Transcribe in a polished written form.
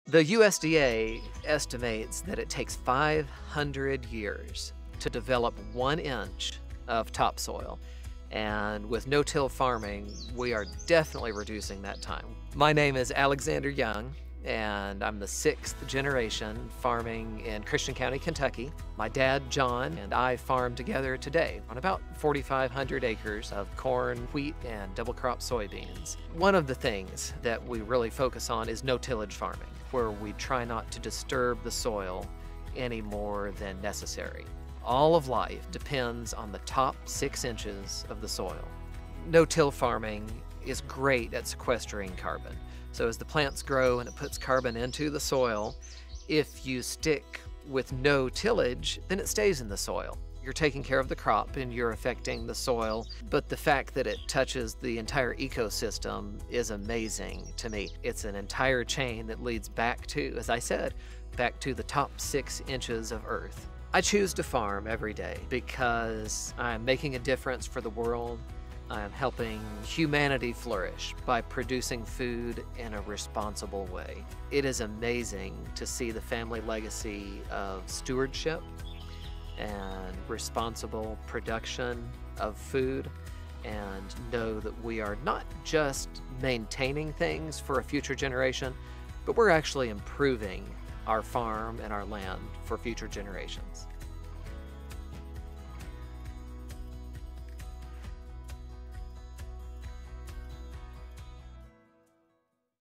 The USDA estimates that it takes 500 years to develop 1 inch of topsoil. And with no-till farming, we are definitely reducing that time. My name is Alexander Young, and I'm the 6th generation farming in Christian County, Kentucky. My dad, John, and I farm together today on about 4,500 acres of corn, wheat, and double crop soybeans. One of the things that we really focus on is no-tillage farming, where we try not to disturb the soil any more than necessary. All of life depends on the top 6 inches of the soil. No-till farming is great at sequestering carbon. So as the plants grow and it puts carbon into the soil, if you stick with no tillage, then it stays in the soil. You're taking care of the crop and you're affecting the soil, but the fact that it touches the entire ecosystem is amazing to me. It's an entire chain that leads back to, as I said, back to the top 6 inches of earth. I choose to farm every day because I'm making a difference for the world. I am helping humanity flourish by producing food in a responsible way. It is amazing to see the family legacy of stewardship and responsible production of food, and know that we are not just maintaining things for a future generation, but we're actually improving our farm and our land for future generations.